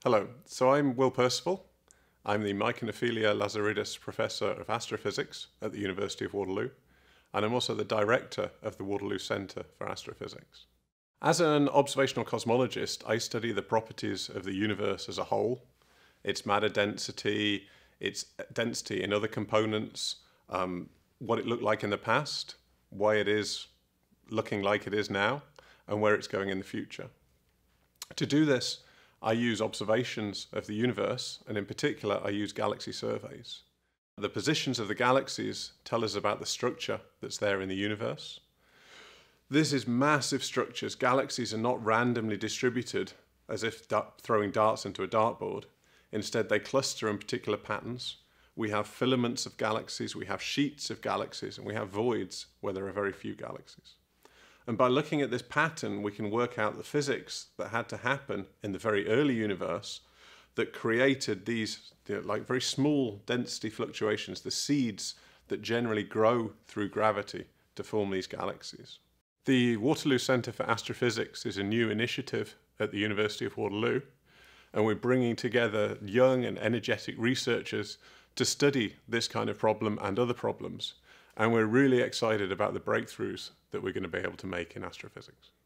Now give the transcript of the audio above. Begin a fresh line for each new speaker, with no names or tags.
Hello, so I'm Will Percival. I'm the Myconophilia Lazaridis Professor of Astrophysics at the University of Waterloo, and I'm also the Director of the Waterloo Centre for Astrophysics. As an observational cosmologist, I study the properties of the universe as a whole, its matter density, its density in other components, what it looked like in the past, why it is looking like it is now, and where it's going in the future. To do this, I use observations of the universe, and in particular, I use galaxy surveys. The positions of the galaxies tell us about the structure that's there in the universe. This is massive structures. Galaxies are not randomly distributed as if throwing darts into a dartboard. Instead, they cluster in particular patterns. We have filaments of galaxies, we have sheets of galaxies, and we have voids where there are very few galaxies. And by looking at this pattern, we can work out the physics that had to happen in the very early universe that created these like very small density fluctuations, the seeds that generally grow through gravity to form these galaxies. The Waterloo Centre for Astrophysics is a new initiative at the University of Waterloo, and we're bringing together young and energetic researchers to study this kind of problem and other problems. And we're really excited about the breakthroughs that we're going to be able to make in astrophysics.